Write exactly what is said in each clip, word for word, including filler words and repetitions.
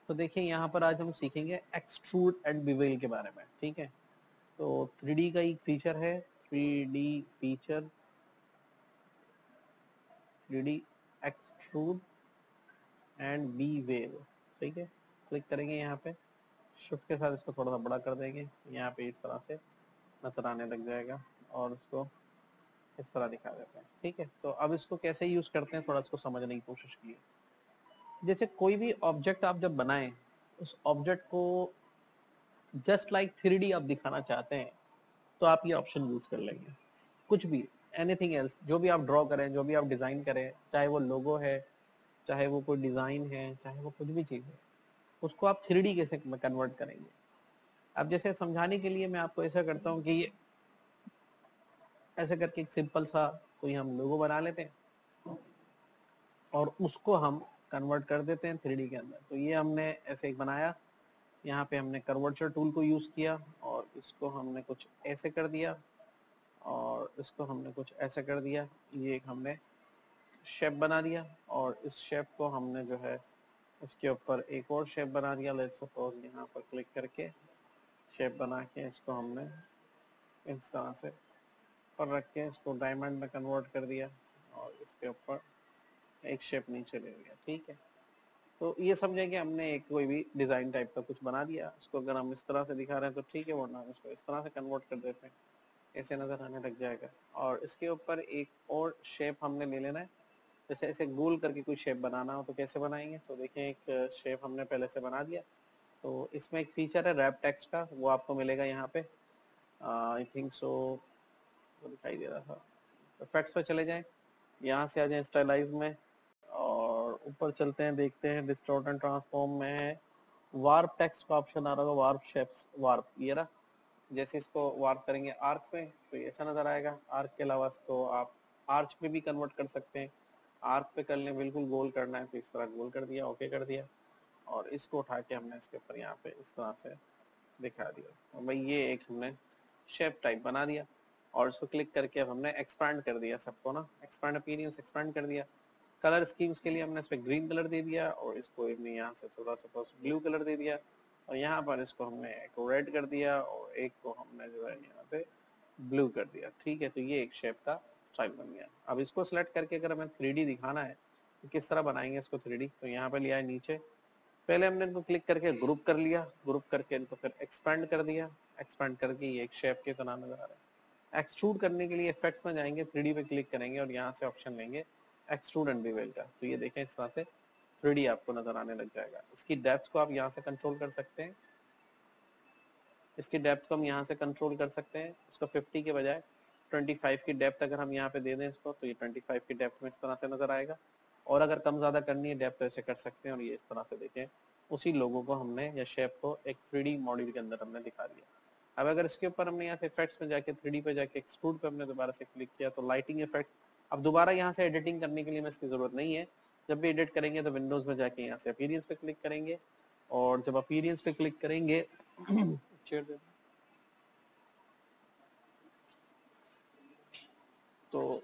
तो देखिए यहाँ पर आज हम सीखेंगे एक्सट्रूड एंड बिवेल के बारे में, ठीक है। तो थ्री डी का एक फीचर है, three D feature, three D extrude and bevel, ठीक है। क्लिक करेंगे यहाँ पे, शिफ्ट के साथ इसको थोड़ा सा बड़ा कर देंगे, यहाँ पे इस तरह से नजर आने लग जाएगा और उसको इस तरह दिखा देते हैं, ठीक है। तो अब इसको कैसे यूज करते हैं थोड़ा इसको समझने की कोशिश कीजिए। जैसे कोई भी ऑब्जेक्ट आप जब बनाएं, उस ऑब्जेक्ट को जस्ट लाइक थ्री डी आप दिखाना चाहते हैं तो आप ये ऑप्शन यूज कर लेंगे। कुछ भी, एनीथिंग एल्स, जो भी आप ड्रॉ करें, जो भी आप डिजाइन करें, चाहे वो लोगो है, चाहे वो कोई डिजाइन है, चाहे वो कुछ भी चीज है, उसको आप थ्री डी कैसे कन्वर्ट करेंगे। अब जैसे समझाने के लिए मैं आपको ऐसा करता हूँ कि ये ऐसे करके एक सिंपल सा कोई हम लोगो बना लेते हैं और उसको हम कन्वर्ट कर देते हैं थ्री डी के अंदर। तो ये हमने ऐसे एक बनाया, यहाँ पे हमने कर्वेचर टूल को यूज किया और इसको हमने कुछ ऐसे कर दिया और इसको हमने कुछ ऐसे कर दिया। ये एक हमने शेप बना दिया और इस शेप को हमने जो है इसके ऊपर एक और शेप बना दिया। लेट्स सपोज यहाँ पर क्लिक करके शेप बना के इसको हमने इस तरह से पर रख के इसको डायमंड में कन्वर्ट कर दिया और इसके ऊपर एक शेप नीचे ले लिया, ठीक है। तो ये समझे कि हमने एक कोई भी डिजाइन टाइप का कुछ बना दिया। इसको अगर हम इस तरह से दिखा रहे हैं तो ठीक है, वरना हम इसको इस तरह से कन्वर्ट कर देते हैं, ऐसे नजर आने लग जाएगा। और इसके ऊपर एक और शेप हमने ले लेना है। जैसे ऐसे गोल करके कोई शेप बनाना हो तो कैसे बनाएंगे, तो देखें एक शेप हमने पहले से बना दिया। तो इसमें एक फीचर है रैप टेक्स्ट का, वो आपको मिलेगा यहाँ पे, आई थिंक सो वो दिखाई दे रहा था। इफेक्ट्स पे चले जाएं, यहाँ से आ जाएं स्टाइलाइज में और ऊपर चलते हैं, देखते हैं डिस्टॉर्ट एंड ट्रांसफॉर्म में है वार्प टेक्स्ट का ऑप्शन आ रहा होगा, वार्प शेप्स, वार्प ये रहा। जैसे इसको वार्प करेंगे आर्क पे तो ऐसा नजर आएगा। आर्क के अलावा इसको आप आर्च पे भी कन्वर्ट कर सकते हैं। आर्क पे कर लें, बिल्कुल गोल करना है तो इस तरह गोल कर दिया, ओके कर दिया और इसको उठा के हमने इसके ऊपर यहाँ पे इस तरह से दिखा दिया। तो भाई ये एक हमने शेप टाइप बना दिया और इसको क्लिक करके अब हमने एक्सपैंड कर दिया सबको ना, एक्सपैंड अपीयरेंस एक्सपैंड कर दिया। कलर स्कीम्स के लिए हमने इस पे ग्रीन कलर दे दिया और इसको हमने यहाँ से थोड़ा सा ब्लू कलर दे दिया और यहाँ पर इसको हमने एक रेड कर दिया और एक को हमने जो है यहाँ से ब्लू कर दिया, ठीक है। तो ये एक शेप का स्टाइल बन गया। अब इसको सिलेक्ट करके अगर हमें थ्री डी दिखाना है तो किस तरह बनाएंगे इसको थ्री डी, तो यहाँ पे लिया है नीचे, पहले हमने इनको क्लिक करके ग्रुप कर लिया, ग्रुप करके इनको फिर एक्सपैंड कर दिया, एक्सपैंड करके ये एक शेप के तरह नजर आ रहा है। एक्सट्रूड करने के लिए इफेक्ट्स में जाएंगे, थ्री डी पे क्लिक करेंगे और यहाँ से ऑप्शन लेंगे एक्सट्रूड एंड बिवेल का। तो ये देखें इस तरह से थ्री डी आपको नजर आने लग जाएगा। इसकी डेप्थ को आप यहाँ से कंट्रोल कर सकते हैं, इसकी डेप्थ को हम यहाँ से कंट्रोल कर सकते हैं। इसको फिफ्टी के बजाय ट्वेंटी फाइव की डेप्थ अगर हम यहाँ पे दे दें इसको तो ये ट्वेंटी फाइव की डेप्थ में इस तरह से नजर आएगा। और अगर कम ज्यादा करनी है डेप्थ तो ऐसे कर सकते हैं और ये इस तरह से देखें उसी लोगों को हमने या शेप को एक थ्री डी मॉड्यूल के अंदर हमने दिखा दिया। अब अगर इसके ऊपर हमने यहाँ से इफेक्ट्स में जाके थ्री डी पे जाके एक्सट्रूड पे हमने दोबारा से क्लिक किया तो लाइटिंग इफेक्ट, अब दोबारा यहाँ से एडिटिंग करने के लिए मैं इसकी जरूरत नहीं है। जब भी एडिट करेंगे तो विंडोज में जाके यहाँ से अपीयरेंस पे क्लिक करेंगे और जब अपीयरेंस पे क्लिक करेंगे तो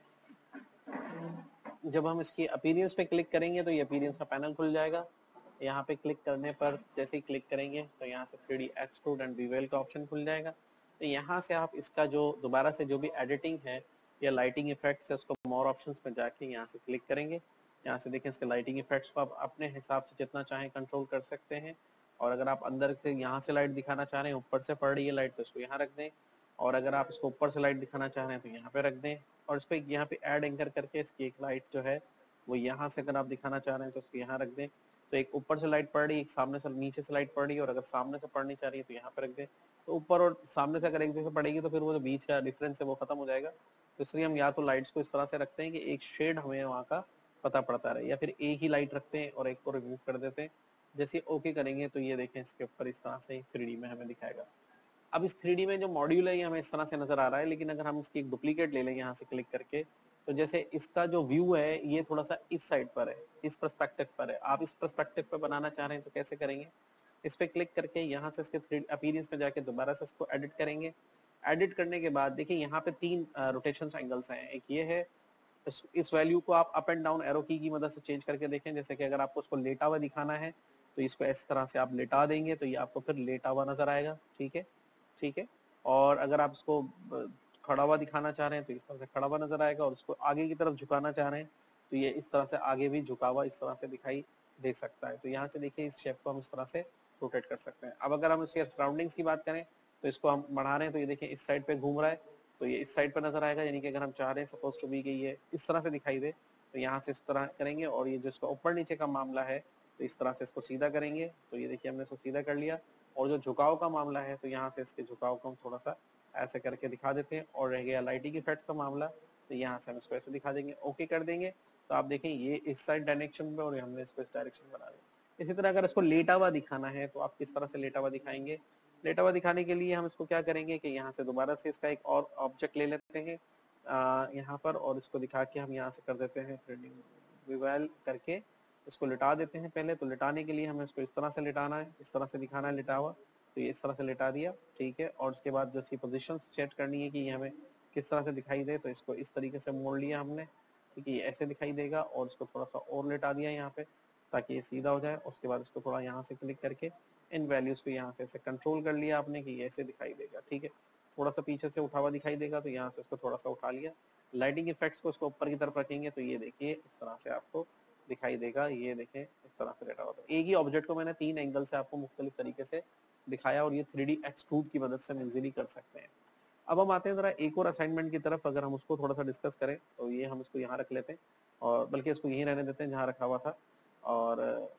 जब हम इसकी अपीयरेंस पे क्लिक करेंगे तो ये अपीयरेंस का पैनल खुल जाएगा। यहाँ पे क्लिक करने पर जैसे ही क्लिक करेंगे तो यहाँ से three D extrude and bevel का ऑप्शन खुल जाएगा। तो यहाँ से आप इसका जो दोबारा से जो भी एडिटिंग है या लाइटिंग इफेक्ट्स है उसको मोर ऑप्शंस में जाके यहाँ से क्लिक करेंगे। यहाँ से देखें इसके लाइटिंग इफेक्ट्स को आप अपने हिसाब से जितना चाहें कंट्रोल कर सकते हैं। और अगर आप अंदर से यहाँ से लाइट दिखाना चाह रहे हैं, ऊपर से पड़ रही है लाइट तो इसको यहाँ रख दें, और अगर आप इसको ऊपर से लाइट दिखाना चाह रहे हैं तो यहाँ पे रख दें। और इसको यहाँ पे ऐड एंकर करके इसकी एक लाइट जो है वो यहाँ से अगर आप दिखाना चाह रहे हैं तो उसको यहाँ रख दें। तो एक ऊपर से लाइट पड़ रही है, एक सामने से नीचे से लाइट पड़ रही है, और अगर सामने से पड़नी चाह रही है तो यहाँ पे रख दें। तो ऊपर और सामने से अगर एक जगह पड़ेगी तो फिर वो जो बीच का डिफरेंस है वो खत्म हो जाएगा। तो इसलिए हम या तो लाइट्स को इस तरह से रखते हैं कि एक शेड हमें वहाँ का पता पड़ता रहे, या फिर एक ही लाइट रखते हैं और एक को रिमूव कर देते हैं। जैसे ओके करेंगे तो ये देखें इसके ऊपर इस तरह से थ्री डी में हमें दिखाएगा। अब इस थ्री डी में जो मॉड्यूल है ये हमें इस तरह से नजर आ रहा है, लेकिन अगर हम इसकी एक डुप्लीकेट ले लें यहाँ से क्लिक करके तो जैसे इसका जो व्यू है ये थोड़ा सा इस साइड पर है, इस पर्सपेक्टिव पर है। आप इस पर्सपेक्टिव पर बनाना चाह रहे हैं तो कैसे करेंगे, इस पे क्लिक करके यहाँ से इसके थ्री अपीयरेंस में जाके दोबारा से इसको एडिट करेंगे। एडिट करने के बाद देखिए यहाँ पे तीन रोटेशन एंगल्स हैं, एक ये है, इस, इस वैल्यू को आप अप एंड डाउन एरो की की मदद से चेंज करके देखें। जैसे कि अगर आपको उसको लेटा हुआ दिखाना है तो इसको इस तरह से आप लेटा देंगे तो ये आपको फिर लेटा हुआ नजर आएगा। ठीक है, ठीक है। और अगर आप इसको खड़ा हुआ दिखाना चाह रहे हैं तो इस तरह से खड़ा हुआ नजर आएगा, और उसको आगे की तरफ झुकाना चाह रहे हैं तो ये इस तरह से आगे भी झुका हुआ इस तरह से दिखाई दे सकता है। तो यहाँ से देखिए इस शेप को हम इस तरह से रोटेट कर सकते हैं। अब अगर हम इसके सराउंडिंग्स की बात करें तो इसको हम बढ़ा रहे हैं तो ये देखिए इस साइड पे घूम रहा है, तो ये इस साइड पर नजर आएगा, यानी कि अगर हम चाह रहे हैं सपोज टू बी कि ये इस तरह से दिखाई दे तो यहाँ से इस तरह करेंगे, और ये जो इसका ऊपर नीचे का मामला है तो इस तरह से इसको सीधा करेंगे। तो ये देखिए हमने इसको सीधा कर लिया, और जो झुकाव का मामला है तो यहाँ से इसके झुकाव को हम थोड़ा सा ऐसे करके दिखा देते हैं। और रह गया लाइटिंग इफेक्ट का मामला, तो यहाँ से हम इसको ऐसे दिखा देंगे, ओके कर देंगे। तो आप देखें ये इस साइड डायरेक्शन में और हमने इसको इस डायरेक्शन में बना दिया। इसी तरह अगर इसको लेटा हुआ दिखाना है तो आप किस तरह से लेटा हुआ दिखाएंगे। लेटा हुआ दिखाने के लिए हम इसको क्या करेंगे कि यहाँ से दोबारा से इसका एक और ऑब्जेक्ट ले लेते हैं यहाँ पर, और इसको दिखा के हम यहाँ से कर देते हैं थ्रेडिंग विवेल करके इसको लिटा देते हैं पहले। तो लिटाने के लिए हमें इसको इस तरह से लिटाना है, इस तरह से दिखाना है लिटा हुआ, तो ये इस तरह से लिटा दिया। ठीक है, और उसके बाद जो इसकी पोजीशन सेट करनी है कि ये हमें किस तरह से दिखाई दे, तो इसको इस तरीके से मोड़ लिया हमने। ठीक है, ये ऐसे दिखाई देगा, और इसको थोड़ा सा और लिटा दिया यहाँ पे ताकि ये सीधा हो जाए। उसके बाद इसको थोड़ा यहाँ से क्लिक करके इन वैल्यूज को यहाँ से ऐसे कंट्रोल कर लिया आपने कि ये ऐसे दिखाई देगा। ठीक है, थोड़ा सा पीछे से उठा हुआ दिखाई देगा तो यहाँ से इसको थोड़ा सा उठा लिया। लाइटिंग इफेक्ट्स को इसको ऊपर की तरफ रखेंगे तो ये देखिए इस तरह से आपको दिखाई देगा। ये देखें इस तरह से लेटा हुआ, तो एक ही ऑब्जेक्ट को मैंने तीन एंगल से आपको मुख्तलिफ तरीके से दिखाया, और ये थ्री डी एक्सट्रूड की मदद से हम इजीली कर सकते हैं। अब हम आते हैं जरा एक और असाइनमेंट की तरफ, अगर हम उसको थोड़ा सा डिस्कस करें तो ये हम इसको यहाँ रख लेते हैं, और बल्कि इसको यहीं रहने देते हैं जहाँ रखा हुआ था। और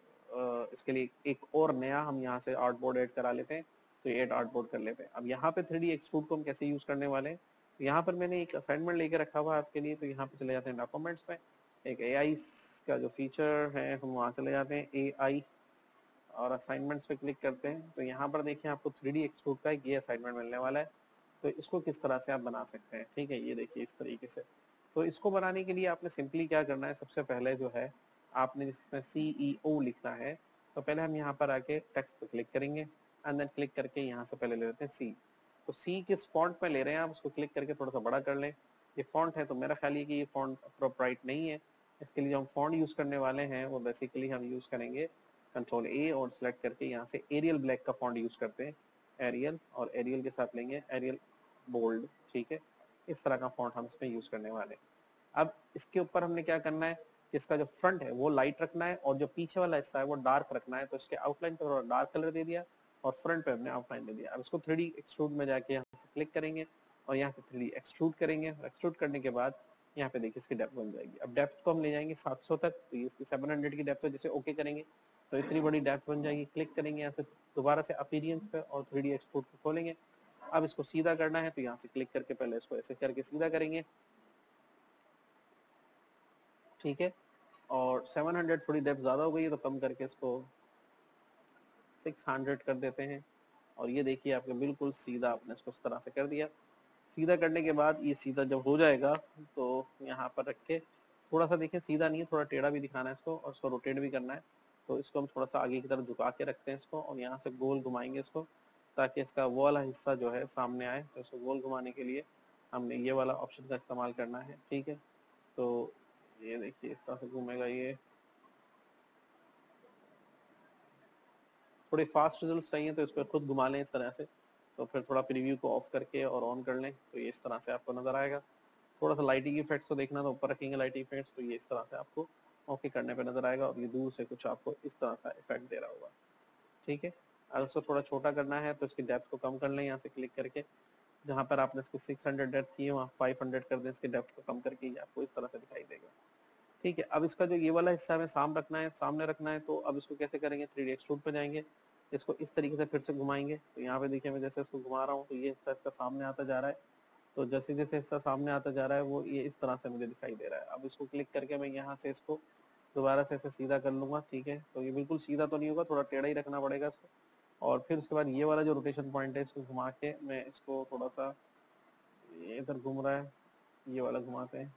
इसके लिए एक और नया हम यहाँ से आर्ट बोर्ड ऐड करा लेते हैं, तो ये आर्ट बोर्ड कर लेते हैं। अब यहाँ पे थ्री डी एक्सट्रूड को हम कैसे यूज करने वाले हैं, तो यहाँ पर मैंने एक असाइनमेंट लेके रखा हुआ है आपके लिए। तो यहाँ पे चले जाते हैं डॉक्यूमेंट्स में, एक ए आई का जो फीचर है हम वहाँ चले जाते हैं ए आई, और असाइनमेंट्स पे क्लिक करते हैं। तो यहाँ पर देखिए आपको थ्री डी एक्सट्रूड का एक ये असाइनमेंट मिलने वाला है। तो इसको किस तरह से आप बना सकते हैं, ठीक है, ये देखिए इस तरीके से। तो इसको बनाने के लिए आपने सिंपली क्या करना है, सबसे पहले जो है आपने जिसमें सी ई ओ लिखना है, तो पहले हम यहाँ पर आके टेक्स्ट पे क्लिक करेंगे, एंड देन क्लिक करके यहाँ से पहले ले लेते हैं सी। तो सी किस फॉन्ट में ले रहे हैं आप, उसको क्लिक करके थोड़ा सा बड़ा कर लें। ये फॉन्ट है तो मेरा ख्याल है कि ये फॉन्ट अप्रोप्राइट नहीं है। इसके लिए जो हम फॉन्ट यूज करने वाले हैं वो बेसिकली हम यूज करेंगे कंट्रोल ए और सिलेक्ट करके यहाँ से एरियल ब्लैक का फॉन्ट यूज करते हैं, एरियल, और एरियल के साथ लेंगे एरियल बोल्ड। ठीक है, इस तरह का फॉन्ट हम इसमें यूज करने वाले हैं। अब इसके ऊपर हमने क्या करना है कि इसका जो फ्रंट है वो लाइट रखना है, और जो पीछे वाला हिस्सा है वो डार्क रखना है। तो इसके आउटलाइन पर थोड़ा डार्क कलर दे दिया, और फ्रंट पे हमने आउटलाइन दे दिया। अब इसको थ्री डी एक्सट्रूड में जाके यहाँ से क्लिक करेंगे, और यहाँ पे थ्री डी एक्सट्रूड करेंगे। एक्सट्रूड करने के बाद यहाँ पे देखिए इसकी डेप्थ बन जाएगी। अब डेप्थ को हम ले जाएंगे सात सौ तक, तो ये इसकी सेवन हंड्रेड की डेप्थ है, जिसे ओके करेंगे तो इतनी बड़ी डेप्थ बन जाएगी। क्लिक करेंगे यहाँ से दोबारा से अपीरियंस पे, और थ्री डी एक्सट्रूड को खोलेंगे। अब इसको सीधा करना है तो यहाँ से क्लिक करके पहले इसको ऐसे करके सीधा करेंगे। ठीक है, और सेवन हंड्रेड थोड़ी डेप्थ ज्यादा हो गई है तो कम करके इसको सिक्स हंड्रेड कर देते हैं। और ये देखिए आपके बिल्कुल सीधा आपने इसको इस तरह से कर दिया। सीधा करने के बाद ये सीधा जब हो जाएगा तो यहाँ पर रख के थोड़ा सा देखिए, सीधा नहीं है थोड़ा टेढ़ा भी दिखाना है इसको, और इसको रोटेट भी करना है। तो इसको हम थोड़ा सा आगे की तरफ झुका के रखते हैं इसको, और यहाँ से गोल घुमाएंगे इसको ताकि इसका वो वाला हिस्सा जो है सामने आए। तो इसको गोल घुमाने के लिए हमने ये वाला ऑप्शन का इस्तेमाल करना है। ठीक है, तो ये देखिए इस तरह से घूमेगा। ये थोड़े फास्ट रिजल्ट चाहिए तो इसको खुद घुमा लें इस तरह से, तो फिर थोड़ा प्रीव्यू को ऑफ करके और ऑन कर लें तो ये इस तरह से आपको नजर आएगा। थोड़ा सा लाइटिंग इफेक्ट्स को देखना तो ऊपर रखेंगे लाइटिंग इफेक्ट्स, तो ये इस तरह से आपको ओके करने पे नजर आएगा, और ये दूर से कुछ आपको इस तरह का इफेक्ट दे रहा होगा। ठीक है, अगर इसको थोड़ा छोटा करना है तो इसकी डेप्थ को कम कर लें यहाँ से क्लिक करके, जहाँ पर आपने इसकी सिक्स हंड्रेड डेप्थ की है वहाँ फाइव हंड्रेड कर दें, इसकी डेप्थ को कम करके ये आपको इस तरह से दिखाई देगा। ठीक है, अब इसका जो ये वाला हिस्सा हमें सामने रखना है सामने रखना है तो अब इसको कैसे करेंगे, थ्री डी एक्सट्रूड पे जाएंगे, इसको इस तरीके से फिर से घुमाएंगे। तो यहाँ पे देखिए मैं जैसे इसको घुमा रहा हूँ तो ये हिस्सा इसका सामने आता जा रहा है। तो जैसे जैसे हिस्सा सामने आता जा रहा है वो ये इस तरह से मुझे दिखाई दे रहा है। अब इसको क्लिक करके मैं यहाँ से इसको दोबारा से ऐसे सीधा कर लूंगा। ठीक है, तो ये बिल्कुल सीधा तो नहीं होगा, थोड़ा टेढ़ा ही रखना पड़ेगा इसको। और फिर उसके बाद ये वाला जो रोटेशन पॉइंट है इसको घुमा के मैं इसको थोड़ा सा, ये इधर घूम रहा है, ये वाला घुमाते हैं।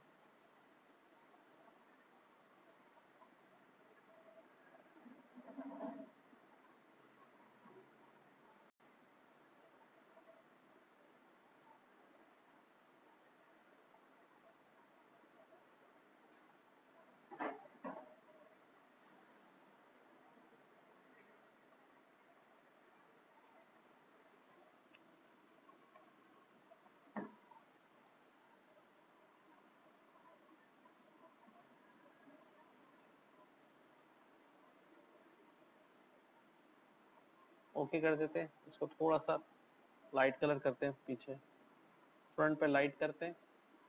ओके कर देते हैं। इसको थोड़ा सा लाइट कलर करते हैं, पीछे फ्रंट पे लाइट करते हैं।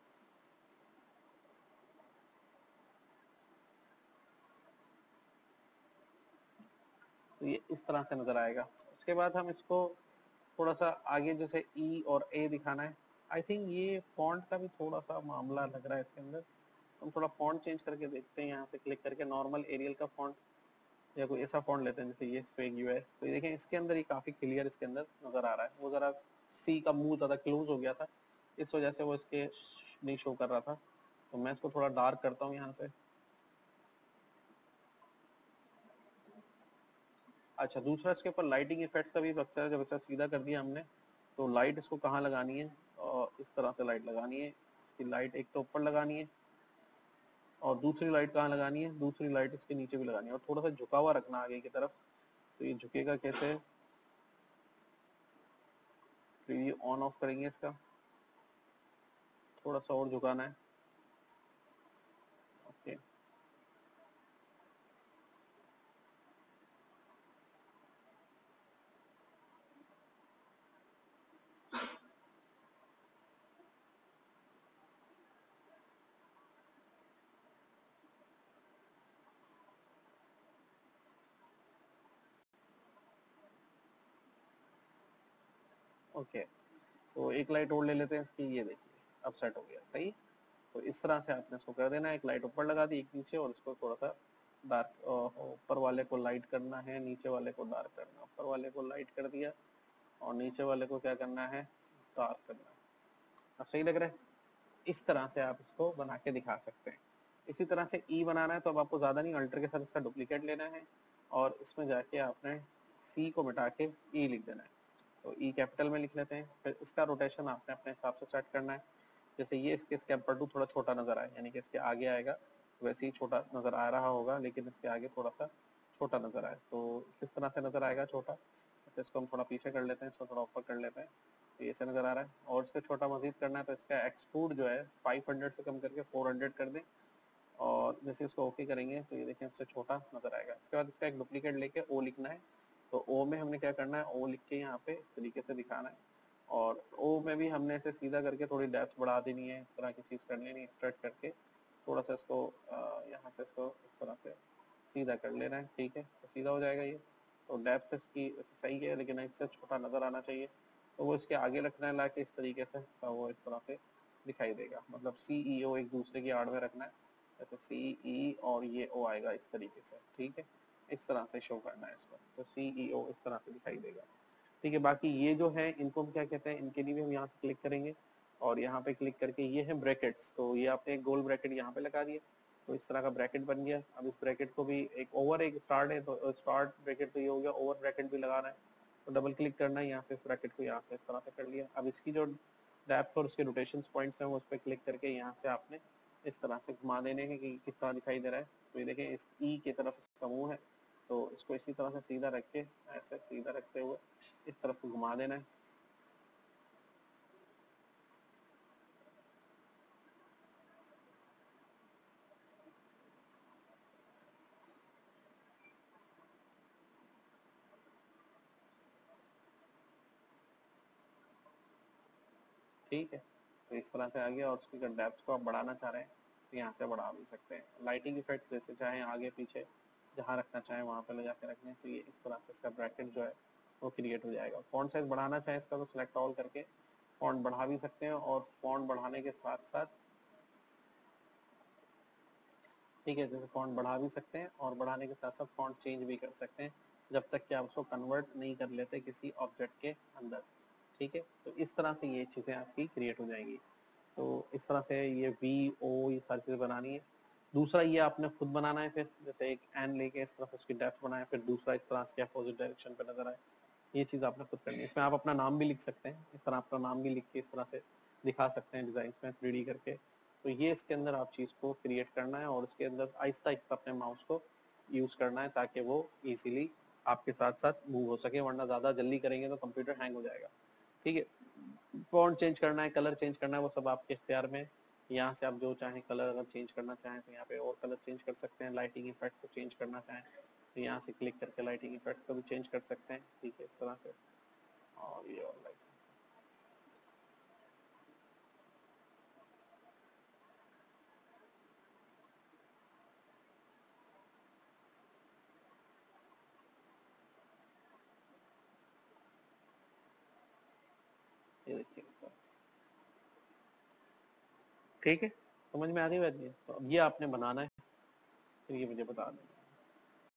तो ये इस तरह से नजर आएगा। उसके बाद हम इसको थोड़ा सा आगे जैसे ई और ए दिखाना है। आई थिंक ये फॉन्ट का भी थोड़ा सा मामला लग रहा है इसके अंदर। हम थोड़ा फॉन्ट चेंज करके देखते हैं, यहाँ से क्लिक करके नॉर्मल एरियल का फॉन्ट या कोई ऐसा फॉन्ट लेते हैं जैसे ये स्वेग यू है। तो ये देखें इसके अंदर ही काफी क्लियर इसके अंदर नजर आ रहा है। वो जरा सी का मुंह ज्यादा क्लोज हो गया था, इस वजह से वो इसके नहीं शो कर रहा था। तो मैं इसको थोड़ा डार्क करता हूँ यहाँ से। अच्छा, दूसरा इसके ऊपर लाइटिंग इफेक्ट्स का भी स्ट्रक्चर है। जब इसका सीधा कर दिया हमने तो लाइट इसको कहाँ लगानी है, और इस तरह से लाइट लगानी है। इसकी लाइट एक तो ऊपर लगानी है और दूसरी लाइट कहाँ लगानी है, दूसरी लाइट इसके नीचे भी लगानी है, और थोड़ा सा झुका हुआ रखना आगे की तरफ। तो ये झुकेगा कैसे, तो ये ऑन ऑफ करेंगे इसका, थोड़ा सा और झुकाना है। Okay okay. तो एक लाइट और ले लेते हैं इसकी, ये देखिए अब सेट हो गया सही। तो इस तरह से आपने इसको कर देना है। एक लाइट ऊपर लगा दी, एक नीचे, और इसको थोड़ा सा डार्क, ऊपर वाले को लाइट करना है, नीचे वाले को डार्क करना है। ऊपर वाले को लाइट कर दिया और नीचे वाले को क्या करना है, डार्क करना है। अब सही लग रहा है। इस तरह से आप इसको बना के दिखा सकते हैं। इसी तरह से ई बनाना है तो अब आपको ज्यादा नहीं, अल्टर के साथ इसका डुप्लीकेट लेना है और इसमें जाके आपने सी को मिटा के ई लिख देना है। तो ई कैपिटल में लिख लेते हैं। फिर इसका रोटेशन आपने अपने हिसाब से सेट करना है। जैसे ये इसके स्केप पर टू थोड़ा छोटा नजर आए, यानी कि इसके आगे आएगा वैसे ही छोटा नजर आ रहा होगा, लेकिन इसके आगे थोड़ा सा छोटा नजर आए। तो किस तरह से नजर आएगा छोटा, जैसे इसको हम थोड़ा पीछे कर लेते हैं, इसको थोड़ा ऊपर कर लेते हैं, तो ये ऐसे नजर आ रहा है। और इसका छोटा मजीद करना है तो इसका एक्सट्रूड जो है फाइव हंड्रेड से कम करके फोर हंड्रेड कर दें, और जैसे इसको ओके करेंगे तो ये देखें इससे छोटा नजर आएगा। इसके बाद इसका एक डुप्लीकेट लेके ओ लिखना है। तो ओ में हमने क्या करना है, ओ लिख के यहाँ पे इस तरीके से दिखाना है, और ओ में भी हमने इसे सीधा करके थोड़ी डेप्थ बढ़ा देनी है। इस तरह की चीज कर लेनी है, स्ट्रेट करके थोड़ा सा इसको यहाँ से इसको इस तरह से सीधा कर लेना है। ठीक है, तो सीधा हो जाएगा ये। तो डेप्थ इसकी सही है, लेकिन इससे छोटा नजर आना चाहिए। तो वो इसके आगे रखना है लाके इस तरीके से, तो वो इस तरह से दिखाई देगा। मतलब सी ई ओ एक दूसरे की आड़ में रखना है, जैसे सी ई और ये ओ आएगा इस तरीके से। ठीक है, इस तरह से शो करना है इसको, तो सी ई ओ इस तरह से दिखाई देगा। ठीक है, बाकी ये जो है इनको हम क्या कहते हैं, इनके लिए भी हम यहाँ से क्लिक करेंगे और यहाँ पे क्लिक करके ये है ब्रैकेट्स। तो ये आपने एक गोल ब्रैकेट यहाँ पे लगा दिया, तो इस तरह का ब्रैकेट बन गया। अब इस ब्रैकेट को भी एक ओवर एक स्टार्ट है, तो स्टार्ट ब्रैकेट तो ये हो गया, ओवर ब्रैकेट भी लगाना है तो डबल क्लिक करना है यहाँ से, इस ब्रैकेट को यहाँ से इस तरह से कर लिया। अब इसकी जो डेप्थ और उसके रोटेशन पॉइंट्स हैं वो उस पर क्लिक करके यहाँ से आपने इस तरह से घुमा देने हैं कि किस तरह दिखाई दे रहा है। तो ये देखें इस ई की तरफ इसका मुंह है, तो इसको इसी तरह से सीधा रख के ऐसे सीधा रखते हुए इस तरफ को घुमा देना है। ठीक है, तो इस तरह से आ गया। और उसकी अगर डेप्थ को आप बढ़ाना चाह रहे हैं तो यहाँ से बढ़ा भी सकते हैं। लाइटिंग इफेक्ट जैसे चाहे आगे पीछे जहाँ रखना चाहे वहाँ पे ले जाके रखने, तो ये इस तरह से इसका ब्रैकेट जो है वो क्रिएट हो जाएगा। फॉन्ट साइज बढ़ाना चाहे इसका तो सिलेक्ट ऑल करके फॉन्ट बढ़ा भी सकते हैं, और फॉन्ट बढ़ाने के साथ साथ, ठीक है, जैसे फॉन्ट बढ़ा भी सकते हैं और बढ़ाने के साथ साथ फॉन्ट चेंज भी कर सकते हैं, जब तक कि आप उसको कन्वर्ट नहीं कर लेते किसी ऑब्जेक्ट के अंदर। ठीक है, तो इस तरह से ये चीज़ें आपकी क्रिएट हो जाएंगी। तो इस तरह से ये वी ओ ये सारी चीज़ें बनानी है। दूसरा ये आपने खुद बनाना है, फिर जैसे एक एन लेके इस तरह से उसकी डेप्थ बनाए, फिर दूसरा इस तरह से अपोजिट डायरेक्शन पे नजर आए। ये चीज़ आपने खुद करनी है। इसमें आप अपना नाम भी लिख सकते हैं, इस तरह अपना नाम भी लिख के इस तरह से दिखा सकते हैं डिजाइन में थ्री डी करके। तो ये इसके अंदर आप चीज़ को क्रिएट करना है और इसके अंदर आहिस्ता आहिस्ता अपने माउस को यूज करना है ताकि वो इजीली आपके साथ साथ मूव हो सके, वरना ज्यादा जल्दी करेंगे तो कंप्यूटर हैंग हो जाएगा। ठीक है, फॉन्ट चेंज करना है, कलर चेंज करना है, वो सब आपके इख्तियार में। यहाँ से आप जो चाहें कलर अगर चेंज करना चाहें तो यहाँ पे और कलर चेंज कर सकते हैं। लाइटिंग इफेक्ट को चेंज करना चाहें तो यहाँ से क्लिक करके लाइटिंग इफेक्ट्स को भी चेंज कर सकते हैं, ठीक है, इस तरह से। और ये और लाइट ये देखिए, ठीक है, समझ में आ रही बात? ये तो अब ये आपने बनाना है, फिर ये मुझे बता दें।